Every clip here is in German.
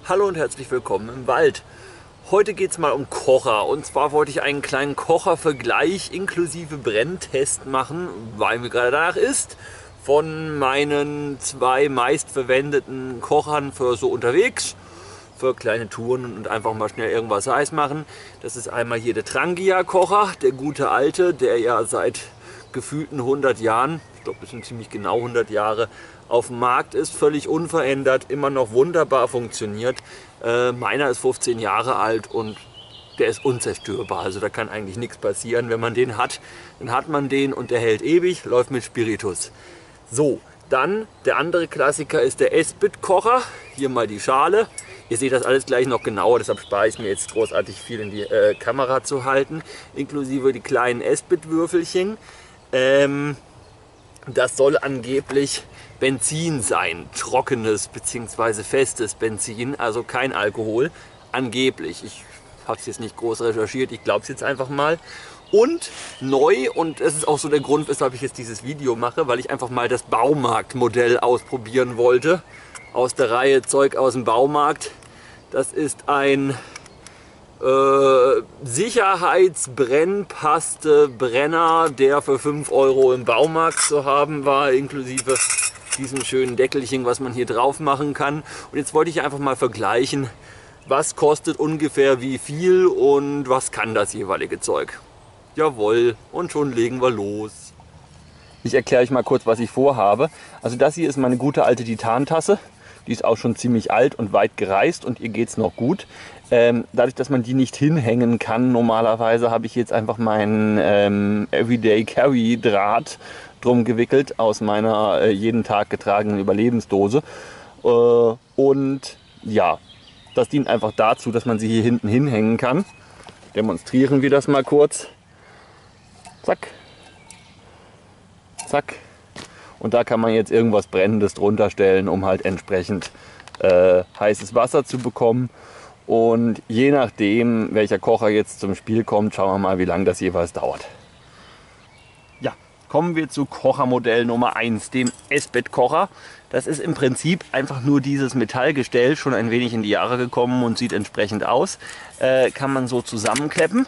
Hallo und herzlich willkommen im Wald. Heute geht es mal um Kocher, und zwar wollte ich einen kleinen Kochervergleich inklusive Brenntest machen, weil mir gerade danach ist, von meinen zwei meistverwendeten Kochern für so unterwegs, für kleine Touren und einfach mal schnell irgendwas heiß machen. Das ist einmal hier der Trangia Kocher, der gute alte, der ja seit gefühlten 100 Jahren, ich glaube, das sind ziemlich genau 100 Jahre, auf dem Markt ist, völlig unverändert, immer noch wunderbar funktioniert. Meiner ist 15 Jahre alt und der ist unzerstörbar, also da kann eigentlich nichts passieren. Wenn man den hat, dann hat man den und der hält ewig, läuft mit Spiritus. So, dann der andere Klassiker ist der Esbit Kocher, hier mal die Schale. Ihr seht das alles gleich noch genauer, deshalb spare ich mir jetzt großartig viel in die Kamera zu halten, inklusive die kleinen Esbit Würfelchen. Das soll angeblich Benzin sein, trockenes bzw. festes Benzin, also kein Alkohol, angeblich. Ich habe es jetzt nicht groß recherchiert, ich glaube es jetzt einfach mal. Und neu, und das ist auch so der Grund, weshalb ich jetzt dieses Video mache, weil ich einfach mal das Baumarktmodell ausprobieren wollte, aus der Reihe Zeug aus dem Baumarkt. Das ist ein Sicherheitsbrennpaste-Brenner, der für 5 € im Baumarkt zu haben war, inklusive diesem schönen Deckelchen, was man hier drauf machen kann. Und jetzt wollte ich einfach mal vergleichen, was kostet ungefähr wie viel und was kann das jeweilige Zeug. Jawohl, und schon legen wir los. Ich erkläre euch mal kurz, was ich vorhabe. Also das hier ist meine gute alte Titantasse. Die ist auch schon ziemlich alt und weit gereist und ihr geht es noch gut. Dadurch, dass man die nicht hinhängen kann, normalerweise habe ich jetzt einfach meinen Everyday Carry Draht drum gewickelt aus meiner jeden Tag getragenen Überlebensdose. Und ja, das dient einfach dazu, dass man sie hier hinten hinhängen kann. Demonstrieren wir das mal kurz. Zack. Zack. Und da kann man jetzt irgendwas Brennendes drunter stellen, um halt entsprechend heißes Wasser zu bekommen. Und je nachdem, welcher Kocher jetzt zum Spiel kommt, schauen wir mal, wie lange das jeweils dauert. Ja, kommen wir zu Kochermodell Nummer 1, dem Esbit Kocher. Das ist im Prinzip einfach nur dieses Metallgestell, schon ein wenig in die Jahre gekommen und sieht entsprechend aus. Kann man so zusammenklappen,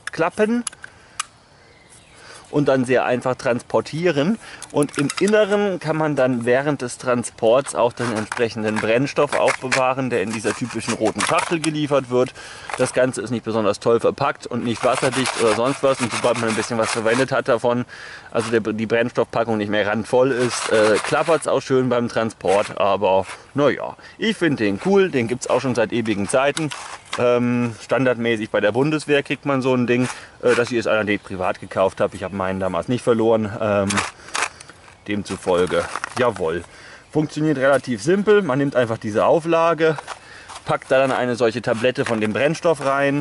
und dann sehr einfach transportieren, und im Inneren kann man dann während des Transports auch den entsprechenden Brennstoff aufbewahren, der in dieser typischen roten Schachtel geliefert wird. Das Ganze ist nicht besonders toll verpackt und nicht wasserdicht oder sonst was, und sobald man ein bisschen was verwendet hat davon, also die Brennstoffpackung nicht mehr randvoll ist, klappert es auch schön beim Transport. Aber naja, ich finde den cool, den gibt es auch schon seit ewigen Zeiten. Standardmäßig bei der Bundeswehr kriegt man so ein Ding. Das hier ist einer, den ich privat gekauft habe. Ich habe meinen damals nicht verloren. Demzufolge, jawohl. Funktioniert relativ simpel. Man nimmt einfach diese Auflage, packt da dann eine solche Tablette von dem Brennstoff rein.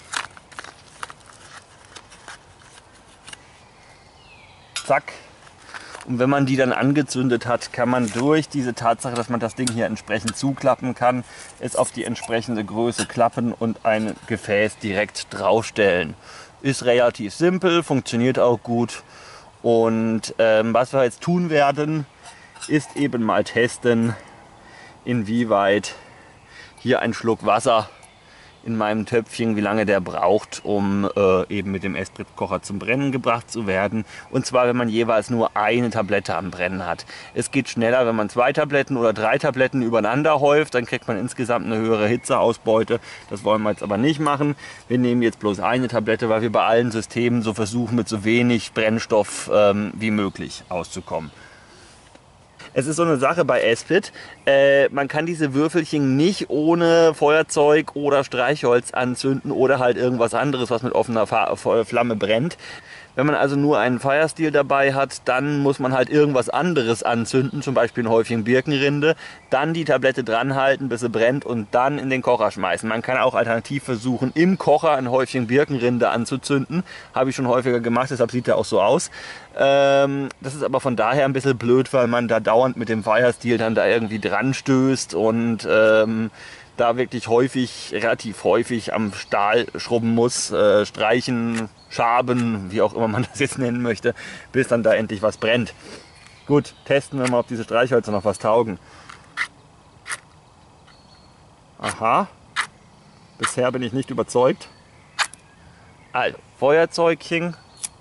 Zack. Und wenn man die dann angezündet hat, kann man durch diese Tatsache, dass man das Ding hier entsprechend zuklappen kann, es auf die entsprechende Größe klappen und ein Gefäß direkt draufstellen. Ist relativ simpel, funktioniert auch gut. Und was wir jetzt tun werden, ist eben mal testen, inwieweit hier ein Schluck Wasser in meinem Töpfchen, wie lange der braucht, um eben mit dem Esbit Kocher zum Brennen gebracht zu werden. Und zwar, wenn man jeweils nur eine Tablette am Brennen hat. Es geht schneller, wenn man 2 Tabletten oder 3 Tabletten übereinander häuft, dann kriegt man insgesamt eine höhere Hitzeausbeute. Das wollen wir jetzt aber nicht machen. Wir nehmen jetzt bloß eine Tablette, weil wir bei allen Systemen so versuchen, mit so wenig Brennstoff wie möglich auszukommen. Es ist so eine Sache bei Esbit, man kann diese Würfelchen nicht ohne Feuerzeug oder Streichholz anzünden oder halt irgendwas anderes, was mit offener Flamme brennt. Wenn man also nur einen Firesteel dabei hat, dann muss man halt irgendwas anderes anzünden, zum Beispiel ein Häufchen Birkenrinde, dann die Tablette dran halten, bis sie brennt, und dann in den Kocher schmeißen. Man kann auch alternativ versuchen, im Kocher ein Häufchen Birkenrinde anzuzünden. Habe ich schon häufiger gemacht, deshalb sieht er auch so aus. Das ist aber von daher ein bisschen blöd, weil man da dauernd mit dem Firesteel dann da irgendwie dran stößt und da wirklich relativ häufig am Stahl schrubben muss, streichen, schaben, wie auch immer man das jetzt nennen möchte, bis dann da endlich was brennt. Gut, testen wir mal, ob diese Streichhölzer noch was taugen. Aha, bisher bin ich nicht überzeugt. Also, Feuerzeugchen.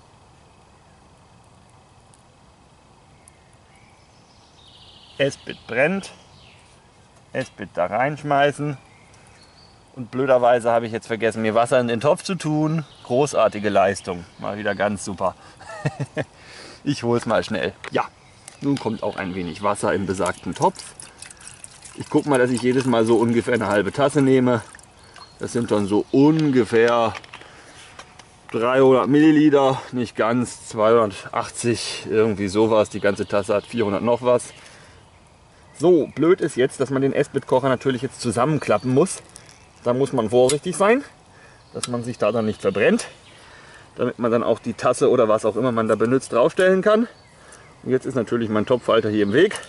Esbit brennt. Esbit da reinschmeißen. Und blöderweise habe ich jetzt vergessen, mir Wasser in den Topf zu tun. Großartige Leistung. Mal wieder ganz super. Ich hole es mal schnell. Ja, nun kommt auch ein wenig Wasser im besagten Topf. Ich gucke mal, dass ich jedes Mal so ungefähr eine halbe Tasse nehme. Das sind dann so ungefähr 300 Milliliter, nicht ganz, 280, irgendwie sowas. Die ganze Tasse hat 400 noch was. So, blöd ist jetzt, dass man den Esbit-Kocher natürlich jetzt zusammenklappen muss. Da muss man vorsichtig sein, dass man sich da dann nicht verbrennt. Damit man dann auch die Tasse oder was auch immer man da benutzt draufstellen kann. Und jetzt ist natürlich mein Topfhalter hier im Weg.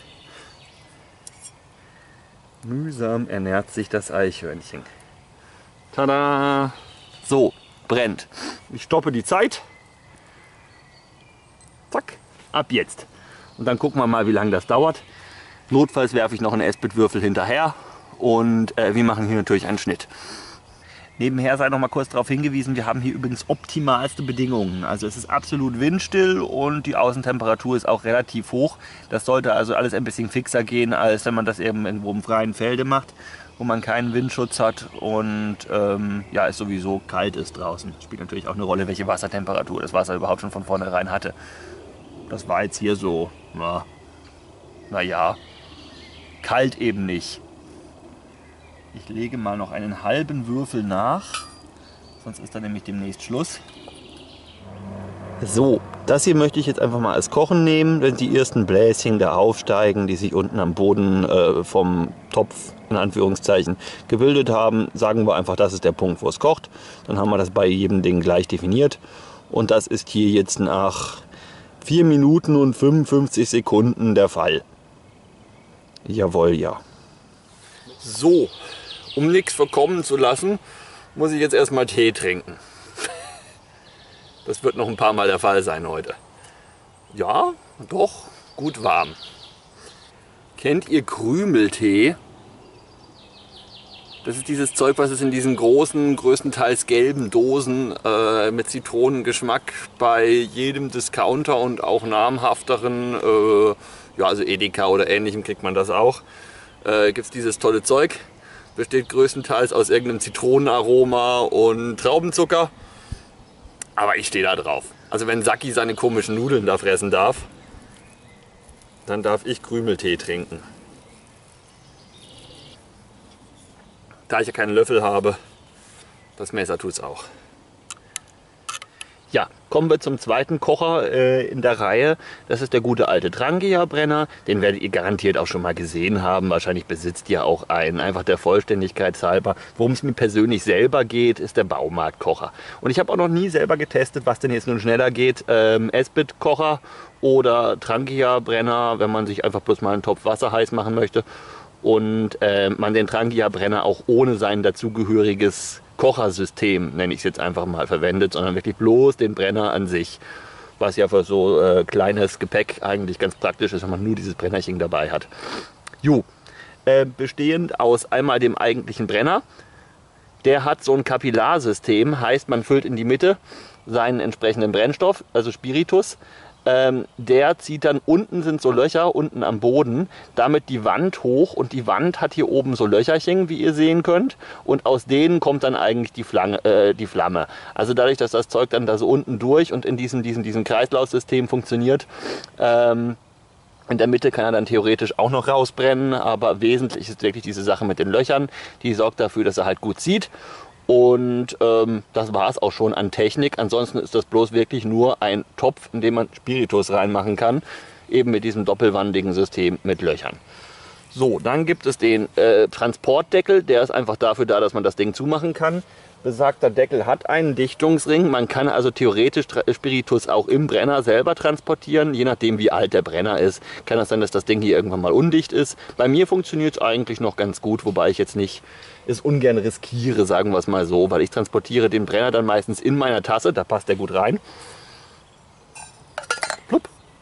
Mühsam ernährt sich das Eichhörnchen. Tada! So, brennt. Ich stoppe die Zeit. Zack, ab jetzt. Und dann gucken wir mal, wie lange das dauert. Notfalls werfe ich noch einen Esbit-Würfel hinterher und wir machen hier natürlich einen Schnitt. Nebenher sei noch mal kurz darauf hingewiesen, wir haben hier übrigens optimalste Bedingungen. Also es ist absolut windstill und die Außentemperatur ist auch relativ hoch. Das sollte also alles ein bisschen fixer gehen, als wenn man das eben irgendwo im freien Felde macht, wo man keinen Windschutz hat und ja, es sowieso kalt ist draußen. Spielt natürlich auch eine Rolle, welche Wassertemperatur das Wasser überhaupt schon von vornherein hatte. Das war jetzt hier so, naja, kalt eben nicht. Ich lege mal noch einen halben Würfel nach, sonst ist dann nämlich demnächst Schluss. So, das hier möchte ich jetzt einfach mal als Kochen nehmen, wenn die ersten Bläschen da aufsteigen, die sich unten am Boden vom Topf in Anführungszeichen gebildet haben. Sagen wir einfach, das ist der Punkt, wo es kocht. Dann haben wir das bei jedem Ding gleich definiert. Und das ist hier jetzt nach 4 Minuten und 55 Sekunden der Fall. Jawohl, ja. So, um nichts verkommen zu lassen, muss ich jetzt erstmal Tee trinken. Das wird noch ein paar Mal der Fall sein heute. Ja, doch, gut warm. Kennt ihr Krümeltee? Das ist dieses Zeug, was es in diesen großen, größtenteils gelben Dosen mit Zitronengeschmack bei jedem Discounter und auch namhafteren, ja, also Edeka oder ähnlichem kriegt man das auch. Gibt es dieses tolle Zeug. Besteht größtenteils aus irgendeinem Zitronenaroma und Traubenzucker. Aber ich stehe da drauf. Also wenn Saki seine komischen Nudeln da fressen darf, dann darf ich Krümeltee trinken. Da ich ja keinen Löffel habe, das Messer tut es auch. Ja, kommen wir zum zweiten Kocher in der Reihe. Das ist der gute alte Trangia-Brenner. Den werdet ihr garantiert auch schon mal gesehen haben. Wahrscheinlich besitzt ihr auch einen. Einfach der Vollständigkeit halber. Worum es mir persönlich selber geht, ist der Baumarktkocher. Und ich habe auch noch nie selber getestet, was denn jetzt nun schneller geht. Esbit-Kocher oder Trangia-Brenner, wenn man sich einfach bloß mal einen Topf Wasser heiß machen möchte. Und man den Trangia-Brenner auch ohne sein dazugehöriges Kochersystem, nenne ich es jetzt einfach mal, verwendet, sondern wirklich bloß den Brenner an sich. Was ja für so kleines Gepäck eigentlich ganz praktisch ist, wenn man nur dieses Brennerchen dabei hat. Jo, bestehend aus einmal dem eigentlichen Brenner. Der hat so ein Kapillarsystem, heißt man füllt in die Mitte seinen entsprechenden Brennstoff, also Spiritus. Der zieht dann, unten sind so Löcher, unten am Boden, damit die Wand hoch und die Wand hat hier oben so Löcherchen, wie ihr sehen könnt, und aus denen kommt dann eigentlich die Flamme. Also dadurch, dass das Zeug dann da so unten durch und in diesem Kreislaufsystem funktioniert, in der Mitte kann er dann theoretisch auch noch rausbrennen, aber wesentlich ist wirklich diese Sache mit den Löchern, die sorgt dafür, dass er halt gut zieht. Und das war es auch schon an Technik. Ansonsten ist das bloß wirklich nur ein Topf, in den man Spiritus reinmachen kann. Eben mit diesem doppelwandigen System mit Löchern. So, dann gibt es den Transportdeckel. Der ist einfach dafür da, dass man das Ding zumachen kann. Besagter Deckel hat einen Dichtungsring. Man kann also theoretisch Spiritus auch im Brenner selber transportieren. Je nachdem, wie alt der Brenner ist, kann es sein, dass das Ding hier irgendwann mal undicht ist. Bei mir funktioniert es eigentlich noch ganz gut, wobei ich jetzt nicht es ungern riskiere, sagen wir es mal so, weil ich transportiere den Brenner dann meistens in meiner Tasse. Da passt der gut rein. Plupp.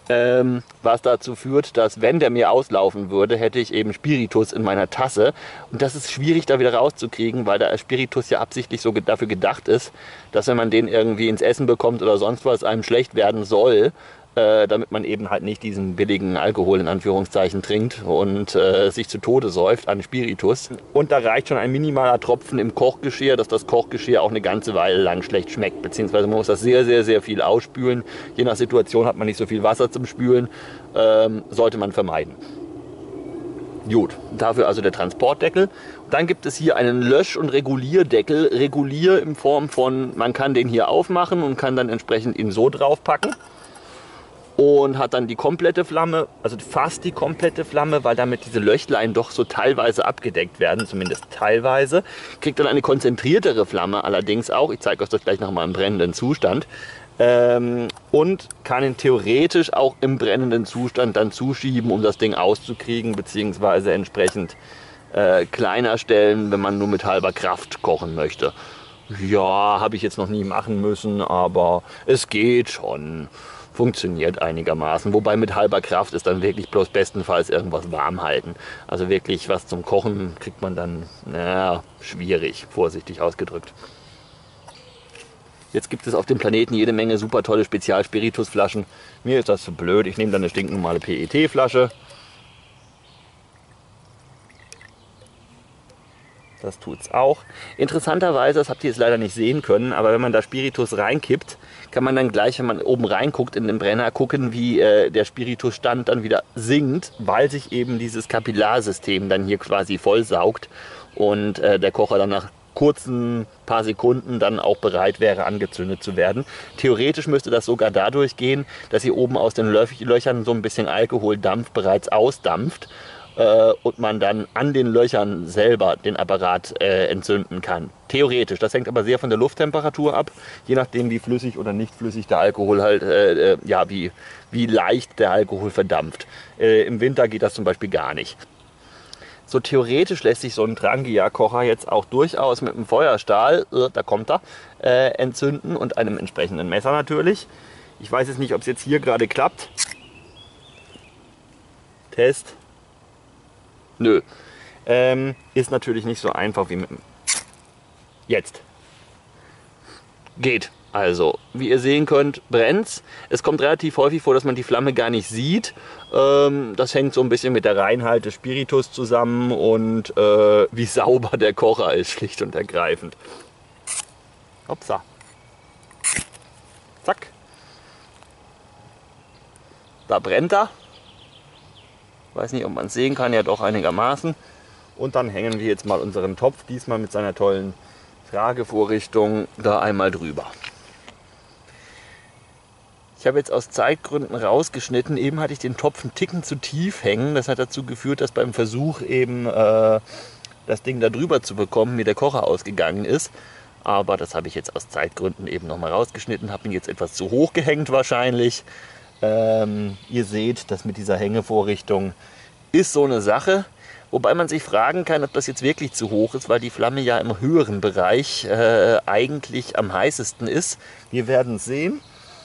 Was dazu führt, dass wenn der mir auslaufen würde, hätte ich eben Spiritus in meiner Tasse. Und das ist schwierig da wieder rauszukriegen, weil der Spiritus ja absichtlich so dafür gedacht ist, dass wenn man den irgendwie ins Essen bekommt oder sonst was, einem schlecht werden soll, damit man eben halt nicht diesen billigen Alkohol in Anführungszeichen trinkt und sich zu Tode säuft an Spiritus. Und da reicht schon ein minimaler Tropfen im Kochgeschirr, dass das Kochgeschirr auch eine ganze Weile lang schlecht schmeckt. Beziehungsweise man muss das sehr, sehr, sehr viel ausspülen. Je nach Situation hat man nicht so viel Wasser zum Spülen, sollte man vermeiden. Gut, dafür also der Transportdeckel. Dann gibt es hier einen Lösch- und Regulierdeckel. Regulier in Form von, man kann den hier aufmachen und kann dann entsprechend ihn so draufpacken. Und hat dann die komplette Flamme, also fast die komplette Flamme, weil damit diese Löchlein doch so teilweise abgedeckt werden, zumindest teilweise. Kriegt dann eine konzentriertere Flamme allerdings auch, ich zeige euch das gleich nochmal im brennenden Zustand. Und kann ihn theoretisch auch im brennenden Zustand dann zuschieben, um das Ding auszukriegen, beziehungsweise entsprechend kleiner stellen, wenn man nur mit halber Kraft kochen möchte. Ja, habe ich jetzt noch nie machen müssen, aber es geht schon. Funktioniert einigermaßen. Wobei mit halber Kraft ist dann wirklich bloß bestenfalls irgendwas warm halten. Also wirklich was zum Kochen kriegt man dann, naja, schwierig, vorsichtig ausgedrückt. Jetzt gibt es auf dem Planeten jede Menge super tolle Spezialspiritusflaschen. Mir ist das zu blöd. Ich nehme dann eine stinknormale PET-Flasche. Das tut's auch. Interessanterweise, das habt ihr jetzt leider nicht sehen können, aber wenn man da Spiritus reinkippt, kann man dann gleich, wenn man oben reinguckt in den Brenner, gucken, wie der Spiritusstand dann wieder sinkt, weil sich eben dieses Kapillarsystem dann hier quasi vollsaugt und der Kocher dann nach kurzen paar Sekunden dann auch bereit wäre, angezündet zu werden. Theoretisch müsste das sogar dadurch gehen, dass hier oben aus den Löchern so ein bisschen Alkoholdampf bereits ausdampft. Und man dann an den Löchern selber den Apparat entzünden kann. Theoretisch. Das hängt aber sehr von der Lufttemperatur ab, je nachdem wie flüssig oder nicht flüssig der Alkohol halt, ja, wie leicht der Alkohol verdampft. Im Winter geht das zum Beispiel gar nicht. So theoretisch lässt sich so ein Trangia-Kocher jetzt auch durchaus mit einem Feuerstahl, da kommt er, entzünden und einem entsprechenden Messer natürlich. Ich weiß jetzt nicht, ob es jetzt hier gerade klappt. Test. Nö. Ist natürlich nicht so einfach wie mit dem... Jetzt. Geht. Also, wie ihr sehen könnt, brennt's. Es kommt relativ häufig vor, dass man die Flamme gar nicht sieht. Das hängt so ein bisschen mit der Reinheit des Spiritus zusammen und wie sauber der Kocher ist, schlicht und ergreifend. Hopsa. Zack. Da brennt er. Weiß nicht, ob man es sehen kann, ja doch einigermaßen. Und dann hängen wir jetzt mal unseren Topf, diesmal mit seiner tollen Tragevorrichtung, da einmal drüber. Ich habe jetzt aus Zeitgründen rausgeschnitten. Eben hatte ich den Topf einen Ticken zu tief hängen. Das hat dazu geführt, dass beim Versuch eben das Ding da drüber zu bekommen, mir der Kocher ausgegangen ist. Aber das habe ich jetzt aus Zeitgründen eben nochmal rausgeschnitten. Habe ihn jetzt etwas zu hoch gehängt wahrscheinlich. Ihr seht, das mit dieser Hängevorrichtung ist so eine Sache. Wobei man sich fragen kann, ob das jetzt wirklich zu hoch ist, weil die Flamme ja im höheren Bereich eigentlich am heißesten ist. Wir werden es sehen.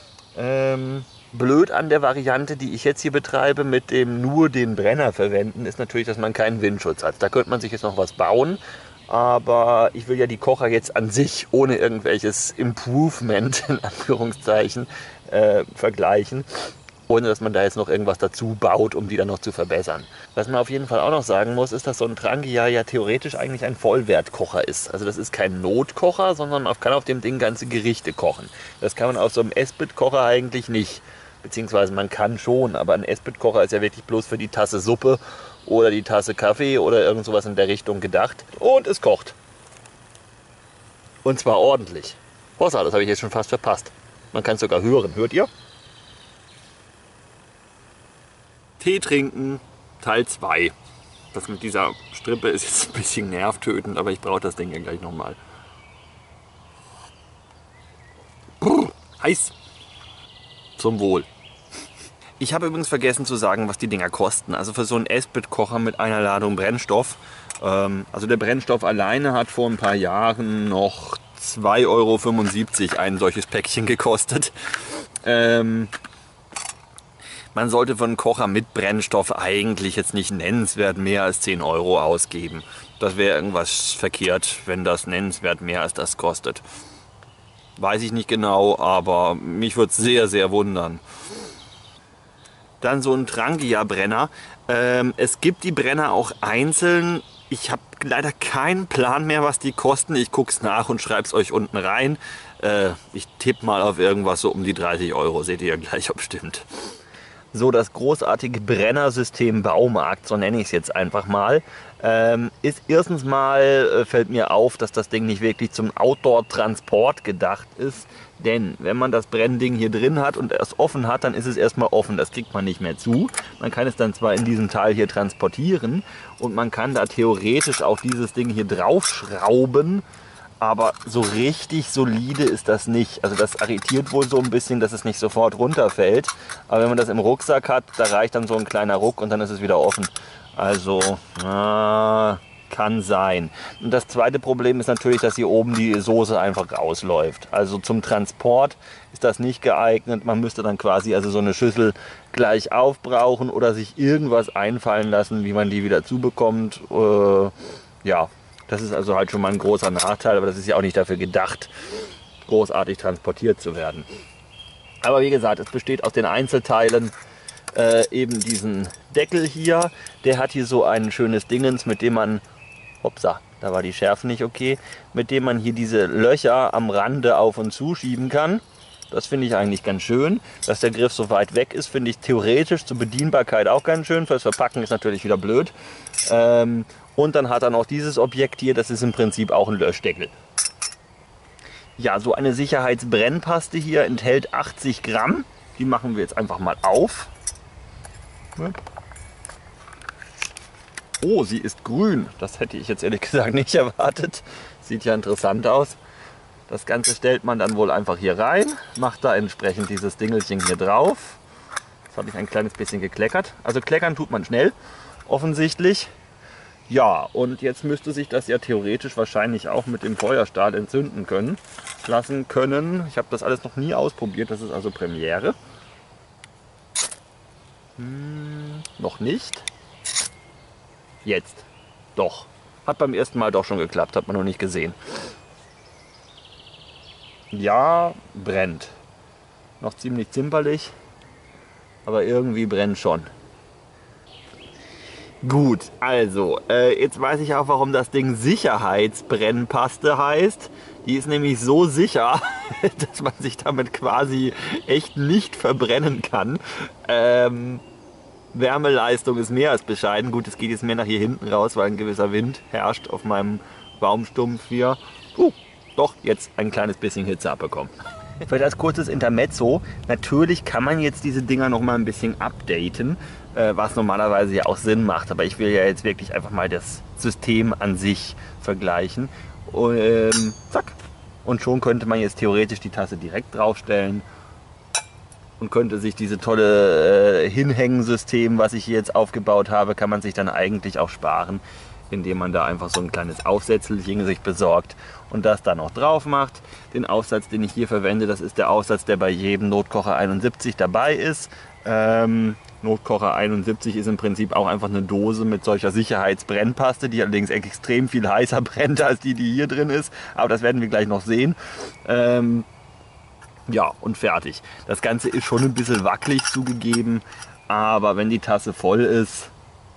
Blöd an der Variante, die ich jetzt hier betreibe, mit dem nur den Brenner verwenden, ist natürlich, dass man keinen Windschutz hat. Da könnte man sich jetzt noch was bauen. Aber ich will ja die Kocher jetzt an sich ohne irgendwelches Improvement, in Anführungszeichen, vergleichen. Ohne dass man da jetzt noch irgendwas dazu baut, um die dann noch zu verbessern. Was man auf jeden Fall auch noch sagen muss, ist, dass so ein Trangia ja theoretisch eigentlich ein Vollwertkocher ist. Also das ist kein Notkocher, sondern man kann auf dem Ding ganze Gerichte kochen. Das kann man auf so einem Esbit-Kocher eigentlich nicht. Beziehungsweise man kann schon, aber ein Esbit-Kocher ist ja wirklich bloß für die Tasse Suppe oder die Tasse Kaffee oder irgend sowas in der Richtung gedacht. Und es kocht. Und zwar ordentlich. Hossa, das habe ich jetzt schon fast verpasst. Man kann es sogar hören. Hört ihr? Tee trinken, Teil 2. Das mit dieser Strippe ist jetzt ein bisschen nervtötend, aber ich brauche das Ding ja gleich nochmal. Heiß. Zum Wohl. Ich habe übrigens vergessen zu sagen, was die Dinger kosten. Also für so einen Esbit-Kocher mit einer Ladung Brennstoff. Also der Brennstoff alleine hat vor ein paar Jahren noch 2,75 € ein solches Päckchen gekostet. Man sollte für einen Kocher mit Brennstoff eigentlich jetzt nicht nennenswert mehr als 10 Euro ausgeben. Das wäre irgendwas verkehrt, wenn das nennenswert mehr als das kostet. Weiß ich nicht genau, aber mich würde es sehr, sehr wundern. Dann so ein Trangia-Brenner. Es gibt die Brenner auch einzeln. Ich habe leider keinen Plan mehr, was die kosten. Ich gucke es nach und schreibe es euch unten rein. Ich tippe mal auf irgendwas so um die 30 Euro. Seht ihr ja gleich, ob stimmt. So, das großartige Brennersystem Baumarkt, so nenne ich es jetzt einfach mal, ist erstens mal, fällt mir auf, dass das Ding nicht wirklich zum Outdoor-Transport gedacht ist. Denn wenn man das Brennding hier drin hat und es offen hat, dann ist es erstmal offen. Das kriegt man nicht mehr zu. Man kann es dann zwar in diesem Teil hier transportieren und man kann da theoretisch auch dieses Ding hier draufschrauben. Aber so richtig solide ist das nicht. Also das irritiert wohl so ein bisschen, dass es nicht sofort runterfällt. Aber wenn man das im Rucksack hat, da reicht dann so ein kleiner Ruck und dann ist es wieder offen. Also kann sein. Und das zweite Problem ist natürlich, dass hier oben die Soße einfach rausläuft. Also zum Transport ist das nicht geeignet. Man müsste dann quasi also so eine Schüssel gleich aufbrauchen oder sich irgendwas einfallen lassen, wie man die wieder zubekommt. Ja. Das ist also halt schon mal ein großer Nachteil, aber das ist ja auch nicht dafür gedacht, großartig transportiert zu werden. Aber wie gesagt, es besteht aus den Einzelteilen, eben diesen Deckel hier. Der hat hier so ein schönes Dingens, mit dem man, hopsa, da war die Schärfe nicht okay, mit dem man hier diese Löcher am Rande auf und zuschieben kann. Das finde ich eigentlich ganz schön. Dass der Griff so weit weg ist, finde ich theoretisch zur Bedienbarkeit auch ganz schön. Fürs Verpacken ist natürlich wieder blöd. Und dann hat er noch dieses Objekt hier, das ist im Prinzip auch ein Löschdeckel. Ja, so eine Sicherheitsbrennpaste hier enthält 80 Gramm. Die machen wir jetzt einfach mal auf. Oh, sie ist grün. Das hätte ich jetzt ehrlich gesagt nicht erwartet. Sieht ja interessant aus. Das Ganze stellt man dann wohl einfach hier rein, macht da entsprechend dieses Dingelchen hier drauf. Das habe ich ein kleines bisschen gekleckert. Also kleckern tut man schnell, offensichtlich. Ja, und jetzt müsste sich das ja theoretisch wahrscheinlich auch mit dem Feuerstahl entzünden lassen können. Ich habe das alles noch nie ausprobiert, das ist also Premiere. Noch nicht. Jetzt. Doch. Hat beim ersten Mal doch schon geklappt, hat man noch nicht gesehen. Ja, brennt. Noch ziemlich zimperlich, aber irgendwie brennt schon. Gut, also, jetzt weiß ich auch, warum das Ding Sicherheitsbrennpaste heißt. Die ist nämlich so sicher, dass man sich damit quasi echt nicht verbrennen kann. Wärmeleistung ist mehr als bescheiden. Gut, es geht jetzt mehr nach hier hinten raus, weil ein gewisser Wind herrscht auf meinem Baumstumpf hier. Doch, jetzt ein kleines bisschen Hitze abbekommen. Vielleicht als kurzes Intermezzo. Natürlich kann man jetzt diese Dinger noch mal ein bisschen updaten, was normalerweise ja auch Sinn macht. Aber ich will ja jetzt wirklich einfach mal das System an sich vergleichen. Und, zack. Und schon könnte man jetzt theoretisch die Tasse direkt draufstellen und könnte sich diese tolle Hinhängensystem, was ich hier jetzt aufgebaut habe, kann man sich dann eigentlich auch sparen, indem man da einfach so ein kleines Aufsätzelchen sich besorgt und das dann noch drauf macht. Den Aufsatz, den ich hier verwende, das ist der Aufsatz, der bei jedem Notkocher 71 dabei ist. Notkocher 71 ist im Prinzip auch einfach eine Dose mit solcher Sicherheitsbrennpaste, die allerdings extrem viel heißer brennt als die hier drin ist. Aber das werden wir gleich noch sehen. Ja, und fertig. Das Ganze ist schon ein bisschen wackelig zugegeben, aber wenn die Tasse voll ist,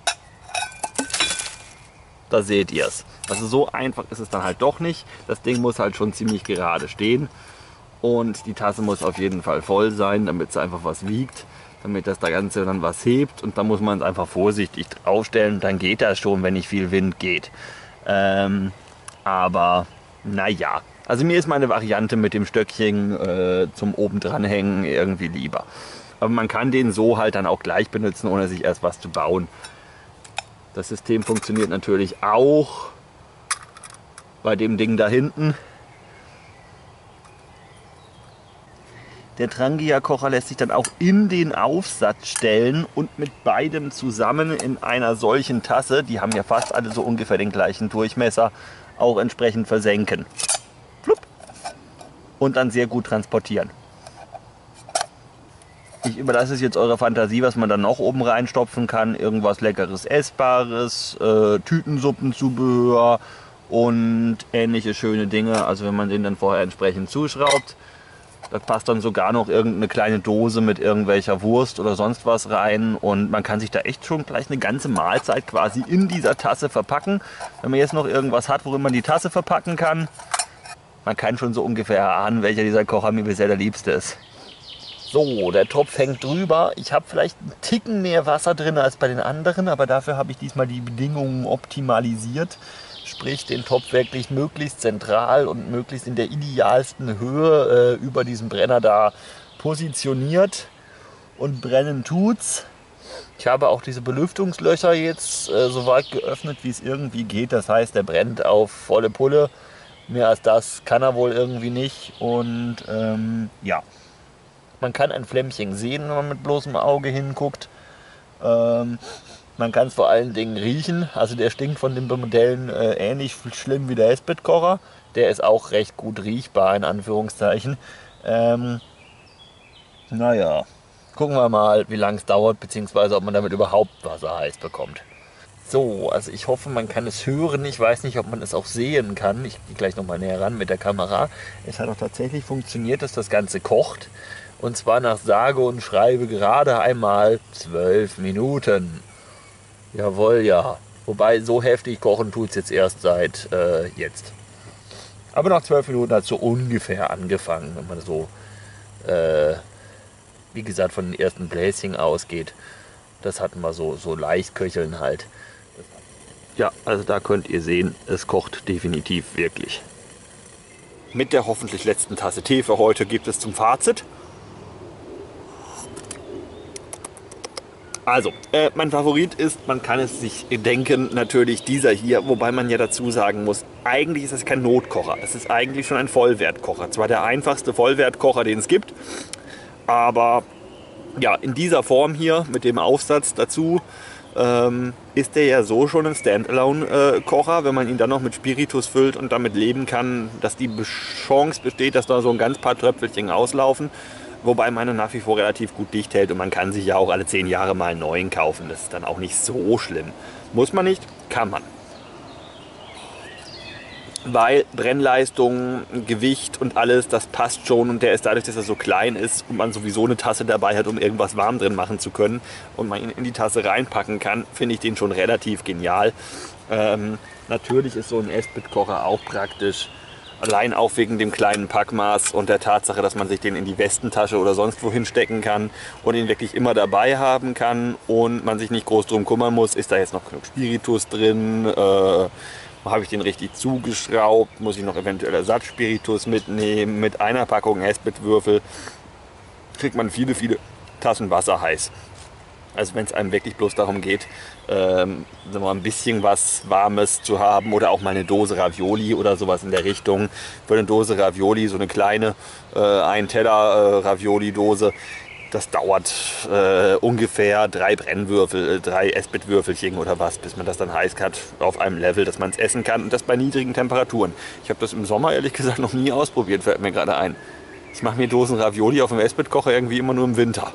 da seht ihr es. Also so einfach ist es dann halt doch nicht. Das Ding muss halt schon ziemlich gerade stehen und die Tasse muss auf jeden Fall voll sein, damit es einfach was wiegt, damit das Ganze dann was hebt, und da muss man es einfach vorsichtig draufstellen, dann geht das schon, wenn nicht viel Wind geht. Aber naja, also mir ist meine Variante mit dem Stöckchen zum oben dranhängen irgendwie lieber. Aber man kann den so halt dann auch gleich benutzen, ohne sich erst was zu bauen. Das System funktioniert natürlich auch bei dem Ding da hinten. Der Trangia-Kocher lässt sich dann auch in den Aufsatz stellen und mit beidem zusammen in einer solchen Tasse, die haben ja fast alle so ungefähr den gleichen Durchmesser, auch entsprechend versenken. Flupp. Und dann sehr gut transportieren. Ich überlasse es jetzt eurer Fantasie, was man dann noch oben reinstopfen kann. Irgendwas Leckeres, Essbares, Tütensuppenzubehör und ähnliche schöne Dinge. Also wenn man den dann vorher entsprechend zuschraubt. Da passt dann sogar noch irgendeine kleine Dose mit irgendwelcher Wurst oder sonst was rein. Und man kann sich da echt schon gleich eine ganze Mahlzeit quasi in dieser Tasse verpacken. Wenn man jetzt noch irgendwas hat, worin man die Tasse verpacken kann, man kann schon so ungefähr erahnen, welcher dieser Kocher mir bisher der liebste ist. So, der Topf hängt drüber. Ich habe vielleicht einen Ticken mehr Wasser drin als bei den anderen, aber dafür habe ich diesmal die Bedingungen optimalisiert. Sprich, den Topf wirklich möglichst zentral und möglichst in der idealsten Höhe über diesem Brenner da positioniert. Und brennen tut's. Ich habe auch diese Belüftungslöcher jetzt so weit geöffnet, wie es irgendwie geht. Das heißt, der brennt auf volle Pulle. Mehr als das kann er wohl irgendwie nicht. Und ja. Man kann ein Flämmchen sehen, wenn man mit bloßem Auge hinguckt. Man kann es vor allen Dingen riechen. Also der stinkt von den Modellen ähnlich schlimm wie der Esbit-Kocher. Der ist auch recht gut riechbar, in Anführungszeichen. Naja, gucken wir mal, wie lange es dauert, beziehungsweise ob man damit überhaupt Wasser heiß bekommt. So, also ich hoffe, man kann es hören. Ich weiß nicht, ob man es auch sehen kann. Ich gehe gleich nochmal näher ran mit der Kamera. Es hat auch tatsächlich funktioniert, dass das Ganze kocht. Und zwar nach sage und schreibe gerade einmal 12 Minuten. Jawohl, ja. Wobei so heftig kochen tut es jetzt erst seit jetzt. Aber nach 12 Minuten hat es so ungefähr angefangen, wenn man so, wie gesagt, von den ersten Bläschen ausgeht. Das hatten wir so leicht köcheln halt. Ja, also da könnt ihr sehen, es kocht definitiv wirklich. Mit der hoffentlich letzten Tasse Tee für heute gibt es zum Fazit. Also, mein Favorit ist, man kann es sich denken, natürlich dieser hier, wobei man ja dazu sagen muss, eigentlich ist es kein Notkocher, es ist eigentlich schon ein Vollwertkocher. Zwar der einfachste Vollwertkocher, den es gibt, aber ja, in dieser Form hier mit dem Aufsatz dazu ist der ja so schon ein Standalone-Kocher, wenn man ihn dann noch mit Spiritus füllt und damit leben kann, dass die Chance besteht, dass da so ein ganz paar Tröpfelchen auslaufen. Wobei man nach wie vor relativ gut dicht hält und man kann sich ja auch alle 10 Jahre mal einen neuen kaufen. Das ist dann auch nicht so schlimm. Muss man nicht, kann man. Weil Brennleistung, Gewicht und alles, das passt schon und der ist dadurch, dass er so klein ist und man sowieso eine Tasse dabei hat, um irgendwas warm drin machen zu können und man ihn in die Tasse reinpacken kann, finde ich den schon relativ genial. Natürlich ist so ein Esbit-Kocher auch praktisch. Allein auch wegen dem kleinen Packmaß und der Tatsache, dass man sich den in die Westentasche oder sonst wohin stecken kann und ihn wirklich immer dabei haben kann und man sich nicht groß drum kümmern muss, ist da jetzt noch genug Spiritus drin, habe ich den richtig zugeschraubt, muss ich noch eventuell Ersatzspiritus mitnehmen, mit einer Packung Esbit-Würfel kriegt man viele, viele Tassen Wasser heiß. Also wenn es einem wirklich bloß darum geht, ein bisschen was Warmes zu haben oder auch mal eine Dose Ravioli oder sowas in der Richtung. Für eine Dose Ravioli, so eine kleine 1 Teller Ravioli-Dose, das dauert ungefähr 3 Brennwürfel, 3 Esbit-Würfelchen oder was, bis man das dann heiß hat auf einem Level, dass man es essen kann und das bei niedrigen Temperaturen. Ich habe das im Sommer ehrlich gesagt noch nie ausprobiert, fällt mir gerade ein. Ich mache mir Dosen Ravioli auf dem Esbit-Kocher irgendwie immer nur im Winter.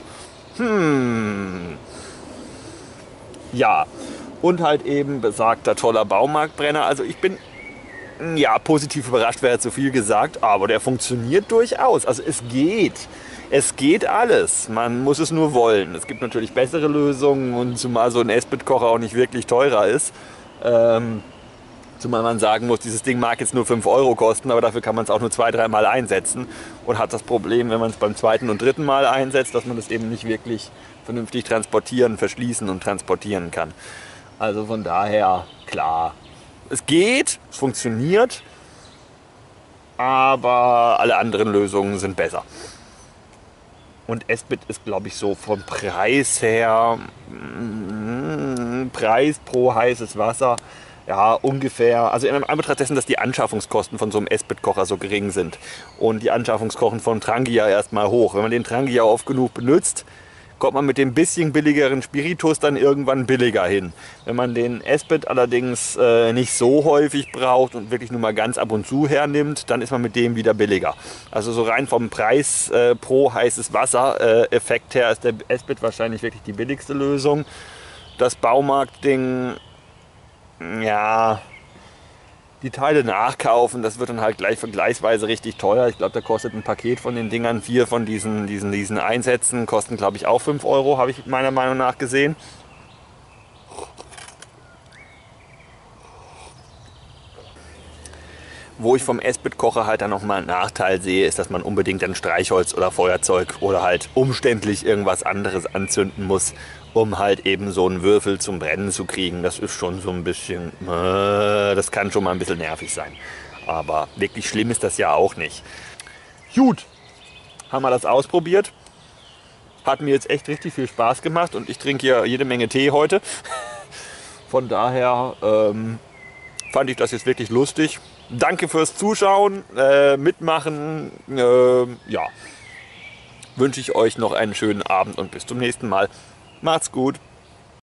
Ja, und halt eben besagter toller Baumarktbrenner. Also ich bin ja positiv überrascht, wäre zu viel gesagt, aber der funktioniert durchaus. Also es geht. Es geht alles. Man muss es nur wollen. Es gibt natürlich bessere Lösungen und zumal so ein Esbit-Kocher auch nicht wirklich teurer ist. Zumal man sagen muss, dieses Ding mag jetzt nur 5 Euro kosten, aber dafür kann man es auch nur 2-3 Mal einsetzen und hat das Problem, wenn man es beim 2. und 3. Mal einsetzt, dass man das eben nicht wirklich vernünftig verschließen und transportieren kann. Also von daher, klar, es geht, es funktioniert, aber alle anderen Lösungen sind besser. Und Esbit ist, glaube ich, so vom Preis her, Preis pro heißes Wasser, ja, ungefähr, also in Anbetracht dessen, dass die Anschaffungskosten von so einem Esbit-Kocher so gering sind und die Anschaffungskosten von Trangia erstmal hoch. Wenn man den Trangia oft genug benutzt, kommt man mit dem bisschen billigeren Spiritus dann irgendwann billiger hin. Wenn man den Esbit allerdings nicht so häufig braucht und wirklich nur mal ganz ab und zu hernimmt, dann ist man mit dem wieder billiger. Also so rein vom Preis pro heißes Wasser Effekt her ist der Esbit wahrscheinlich wirklich die billigste Lösung. Das Baumarktding, ja, die Teile nachkaufen, das wird dann halt gleich vergleichsweise richtig teuer. Ich glaube, da kostet ein Paket von den Dingern, 4 von diesen Einsätzen, kosten glaube ich auch 5 Euro, habe ich meiner Meinung nach gesehen. Wo ich vom Esbit-Kocher halt dann nochmal einen Nachteil sehe, ist, dass man unbedingt dann Streichholz oder Feuerzeug oder halt umständlich irgendwas anderes anzünden muss, um halt eben so einen Würfel zum Brennen zu kriegen. Das ist schon so ein bisschen, das kann schon mal ein bisschen nervig sein. Aber wirklich schlimm ist das ja auch nicht. Gut, haben wir das ausprobiert. Hat mir jetzt echt richtig viel Spaß gemacht und ich trinke hier jede Menge Tee heute. Von daher fand ich das jetzt wirklich lustig. Danke fürs Zuschauen, mitmachen. Ja, wünsche ich euch noch einen schönen Abend und bis zum nächsten Mal. Macht's gut.